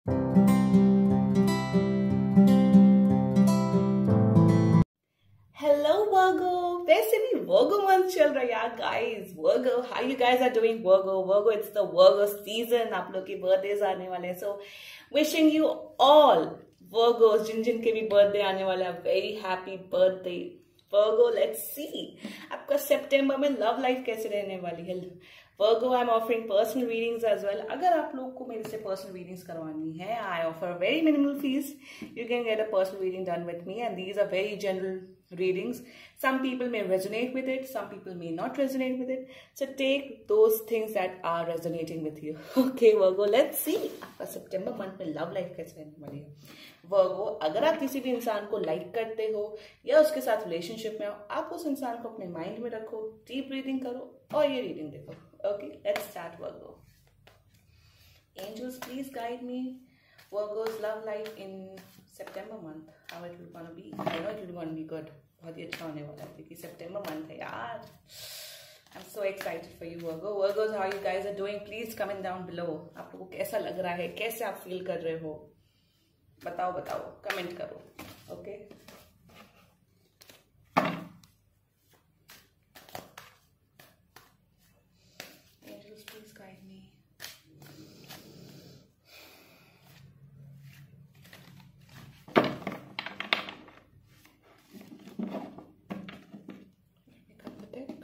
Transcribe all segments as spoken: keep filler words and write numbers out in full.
Hello Virgo, वैसे भी Virgo month चल रहा है यार guys. Virgo, how you guys are doing Virgo? Virgo, it's the Virgo season. आप लोग की birthdays आने वाले हैं. So wishing you all Virgos जिन जिन के भी birthday आने वाले हैं, very happy birthday. Virgo, let's see आपका September में love life कैसे रहने वाली है. Virgo, I'm offering personal readings as well. अगर आप लोग को मेरे से personal readings करवानी है, I offer very minimal fees. You can get a personal reading done with me, and these are very general readings. Some people may resonate with it, some people may not resonate with it. So take those things that are resonating with you. Okay, Virgo, let's see आपका September month में love life कैसे रहने वाली है. Virgo, अगर आप किसी भी इंसान को लाइक करते हो या उसके साथ रिलेशनशिप में हो, आप उस इंसान को अपने माइंड में रखो, डीप ब्रीदिंग करो और ये रीडिंग देखो. Okay, let's start Virgo. Angels, please guide me. Virgo's love life in September month. How it will gonna be? I know it will gonna be good. बहुत ही अच्छा होने वाला है क्योंकि September month है यार. I'm so excited for you Virgo. Virgos, how you guys are doing? Please comment down below. आप लोगों को कैसा लग रहा है? कैसे आप फील कर रहे हो? बताओ बताओ, कमेंट करो. Okay. Angels, please guide me. Pick up the deck.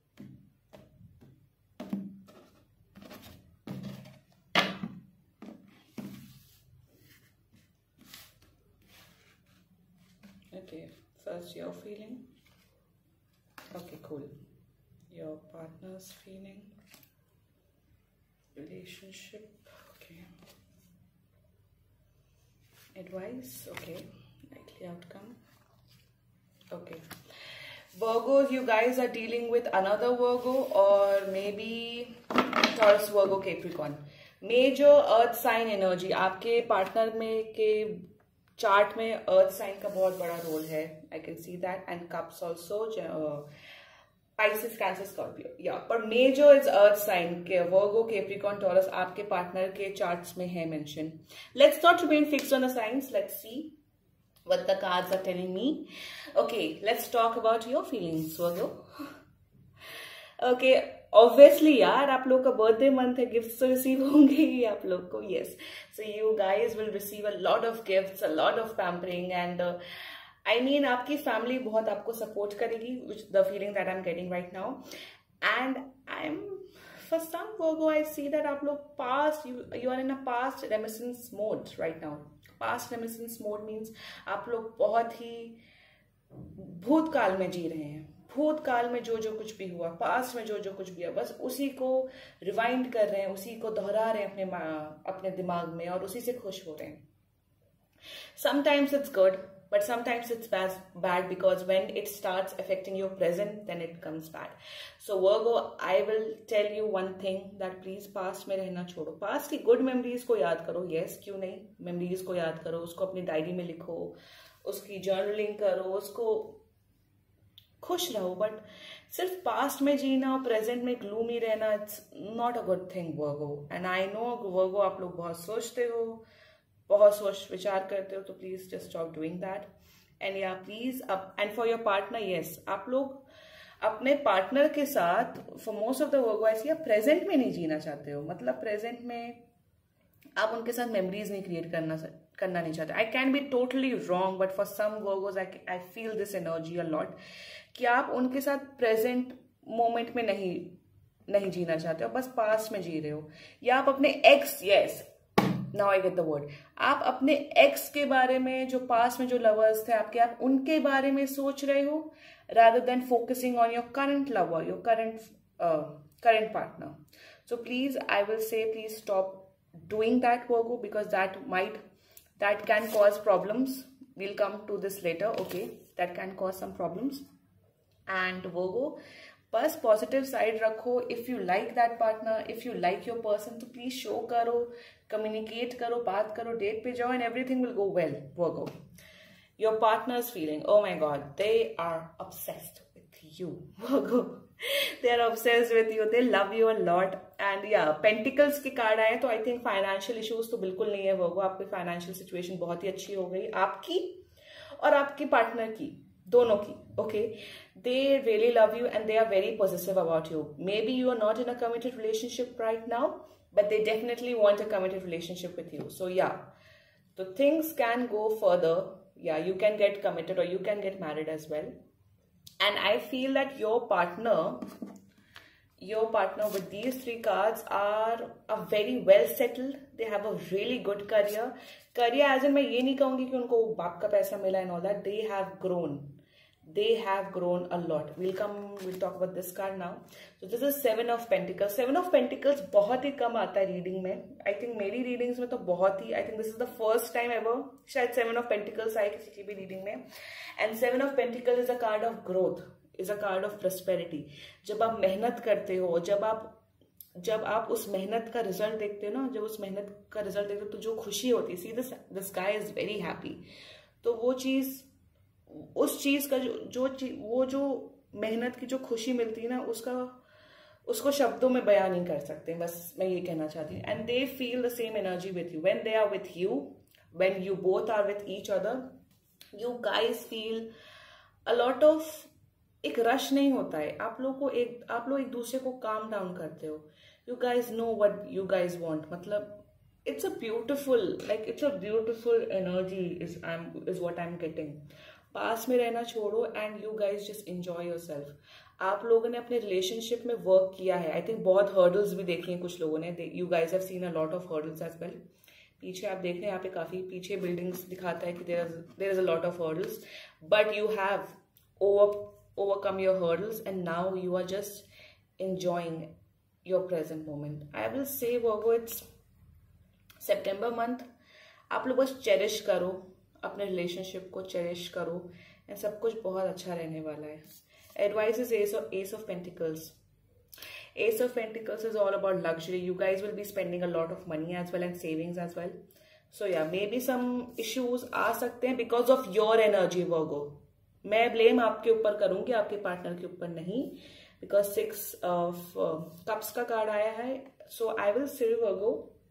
Okay, first your feeling. Okay, cool. Your partner's feeling. Relationship. Okay. Advice. Okay. Likely outcome. Okay. Virgos, you guys are dealing with another Virgo or maybe Taurus, Virgo, Capricorn. Major earth sign energy. आपके partner में के chart में अर्थ sign का बहुत बड़ा role है. I can see that. And cups also Pisces, Cancer, Scorpio. Yeah पर major is earth sign के वर्गो, कैप्रिकॉर्न, टॉरस आपके पार्टनर के चार्ट्स में है mention. Let's not remain fixed on the science. Let's see what the cards are telling me. Okay, let's talk about your feelings Virgo. Okay, obviously यार आप लोग का birthday month है, gifts तो रिसीव होंगे ही आप लोग को. Yes, so you guys will receive a lot of gifts, a lot of pampering and I mean आपकी फैमिली बहुत आपको सपोर्ट करेगी, which the feeling that I am getting right now. And I am for some Virgo I see that आप लोग past you are in a past reminiscence mode right now. Past reminiscence mode means आप लोग बहुत ही भूतकाल में जी रहे हैं. भूतकाल में जो जो कुछ भी हुआ, पास्ट में जो जो कुछ भी हुआ, बस उसी को रिवाइंड कर रहे हैं, उसी को दोहरा रहे हैं अपने अपने दिमाग में और उसी से खुश हो रहे हैं. Sometimes it's good but sometimes it's bad, bad because when it starts affecting your present then it becomes bad. So Virgo, I will tell you one thing that please past में रहना छोड़ो. past की good memories को याद करो. yes, क्यों नहीं, memories को याद करो, उसको अपनी डायरी में लिखो, उसकी जर्नलिंग करो, उसको खुश रहो. बट सिर्फ पास्ट में जीना और प्रेजेंट में ग्लूमी रहना, it's not a good thing Virgo. And I know Virgo आप लोग बहुत सोचते हो, बहुत सोच विचार करते हो, तो please just stop doing that. And yeah please and for your partner, yes, आप लोग अपने पार्टनर के साथ for most of the Virgo ऐसी आप प्रेजेंट में नहीं जीना चाहते हो. मतलब प्रेजेंट में आप उनके साथ मेमोरीज नहीं क्रिएट करना करना नहीं चाहते. I can be totally wrong but for some Virgos I I feel this energy a lot कि आप उनके साथ प्रेजेंट मोमेंट में नहीं नहीं जीना चाहते हो, बस पास्ट में जी रहे हो. या आप अपने ex, yes, now I get the word, आप अपने एक्स के बारे में, जो पास्ट में जो लवर्स थे आपके, आप उनके बारे में सोच रहे हो rather than focusing on your current lover, your current uh, current partner. So please, I will say, please stop doing that Virgo, because that might that can cause problems. We'll come to this later. Okay, that can cause some problems. And Virgo, बस positive side रखो. If you like that partner, if you like your person, तो please show करो, communicate करो, बात करो, date पे जाओ, and everything will go well. Virgo, your partner's feeling, oh my god, they are obsessed with you. Virgo, they are obsessed with you, they love you a lot. And yeah pentacles के card आए तो I think financial issues तो बिल्कुल नहीं है वर्गो, आपकी financial situation बहुत ही अच्छी हो गई, आपकी और आपके पार्टनर की, दोनों की. Okay, they really love you and they are very positive about you. Maybe you are not in a committed relationship right now, but they definitely want a committed relationship with you. So yeah, so things can go further. Yeah, you can get committed or you can get married as well. And I feel that your partner, your partner with these three cards are a very well settled. They have a really good career. Career as in मैं ये नहीं कहूँगी कि उनको बाप का पैसा मिला and all that. They have grown. They have grown a lot. We'll come, we'll talk about this card now. So this is Seven of Pentacles. Seven of Pentacles बहुत ही कम आता है रीडिंग में. I think मेरी readings में तो बहुत ही, I think this is the first time ever शायद Seven of Pentacles आए किसी की भी रीडिंग में. And Seven of Pentacles is a card of growth, is a card of prosperity. जब आप मेहनत करते हो, जब आप जब आप उस मेहनत का रिजल्ट देखते हो ना, जब उस मेहनत का रिजल्ट देखते हो तो जो खुशी होती है, see this this guy is very happy. तो वो चीज, उस चीज का जो जो चीज, वो जो मेहनत की जो खुशी मिलती है ना, उसका उसको शब्दों में बयान नहीं कर सकते. बस मैं ये कहना चाहती हूँ. And they feel the same energy with you when they are with you, when you both are with each other. You guys feel a lot of, एक रश नहीं होता है आप लोग को, एक आप लोग एक दूसरे को काम डाउन करते हो. You guys know what you guys want. मतलब it's a beautiful, like it's a beautiful energy is I'm is what I'm getting. पास में रहना छोड़ो and you guys just enjoy yourself. आप लोगों ने अपने रिलेशनशिप में वर्क किया है. आई थिंक बहुत हर्डल्स भी देखी हैं कुछ लोगों ने. You guys have seen a lot of hurdles as well. पीछे आप देख रहे हैं, यहाँ पे काफी पीछे बिल्डिंग्स दिखाता है कि there there is a lot of hurdles, but you have over overcome your hurdles and now you are just enjoying your present moment. I will say Virgo, it's September month. आप लोग बस cherish करो अपने relationship को, cherish करो and सब कुछ बहुत अच्छा रहने वाला है. Advice is ace of ace of pentacles. Ace of Pentacles is all about luxury. You guys will be spending a lot of money as well and savings as well. So yeah, maybe some issues आ सकते हैं because of your energy Virgo. मैं blame आपके ऊपर करूंगी, आपके partner के ऊपर नहीं, बिकॉज सिक्स ऑफ कप्स का कार्ड आया है. सो आई विल से वर्गो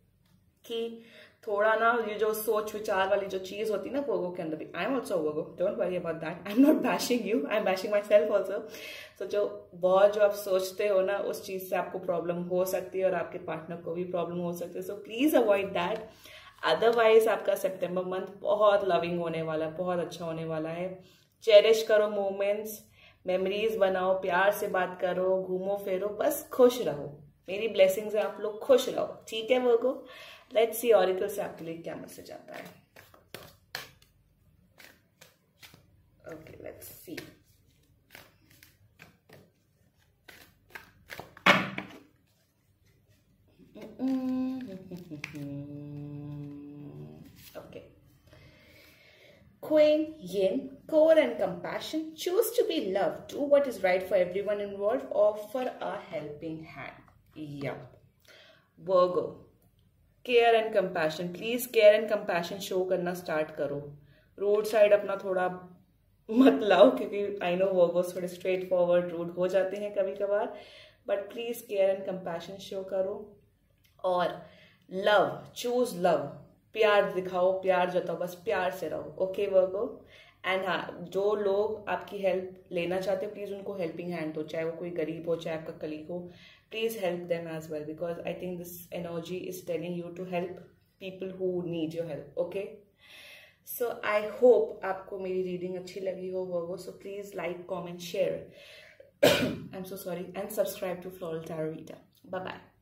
कि थोड़ा ना ये जो सोच विचार वाली जो चीज होती है ना वर्गो के अंदर भी, I am also Virgo, don't worry about that. I am not bashing you, I am bashing myself also. So जो बहुत जो आप सोचते हो ना, उस चीज से आपको प्रॉब्लम हो सकती है और आपके पार्टनर को भी प्रॉब्लम हो सकती है. So please avoid that. Otherwise आपका सितंबर मंथ बहुत लविंग होने वाला है, बहुत अच्छा होने वाला है. चेरिश करो मोमेंट्स, मेमोरीज बनाओ, प्यार से बात करो, घूमो फिरो, बस खुश रहो. मेरी ब्लेसिंग्स है, आप लोग खुश रहो. ठीक है वर्गो. लेट्स सी ऑरिकल से आपके लिए क्या मैसेज आता है. Okay, let's see. Okay. Queen Yin, core and compassion, choose to be loved, do what is right for everyone involved, offer a helping hand. Yeah. Virgo, care and compassion, please care and compassion show करना start करो. Rude side अपना थोड़ा मत लाओ, क्योंकि I know Virgos थोड़े straightforward rude हो जाते हैं कभी कभार, but please care and compassion show करो. और लव, चूज लव, प्यार दिखाओ, प्यार जताओ, बस प्यार से रहो. Okay Virgo. एंड हाँ, जो लोग आपकी हेल्प लेना चाहते हो प्लीज उनको हेल्पिंग हैंड हो, चाहे वो कोई गरीब हो चाहे आपका कलीग हो, please help them as well, because I think this energy is telling you to help people who need your help. Okay, so I hope आपको मेरी रीडिंग अच्छी लगी हो Virgo. So please like, comment, share, I am so sorry, and subscribe to Floral Tarot Reader. Bye bye.